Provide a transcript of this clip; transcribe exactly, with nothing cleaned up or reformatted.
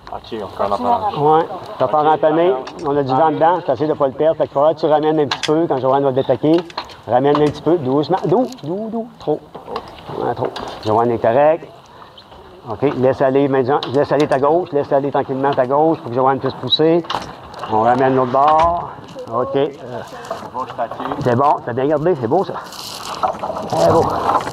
OK, on commence à Ouais. Ça part en tonner. On a du vent dedans. Tu essaies de ne pas le perdre. Fait qu'il faudra que tu ramènes un petit peu quand Joanne va te détaquer. Ramène un petit peu. Doucement. Doux, doux, doux. Trop. Ouais, trop. Joanne est correct. OK. Laisse aller maintenant. Laisse aller ta gauche. Laisse aller tranquillement ta gauche pour que Joanne puisse pousser. On ramène l'autre bord. OK. Euh, c'est bon. T'as bien gardé. C'est beau, ça. C'est beau.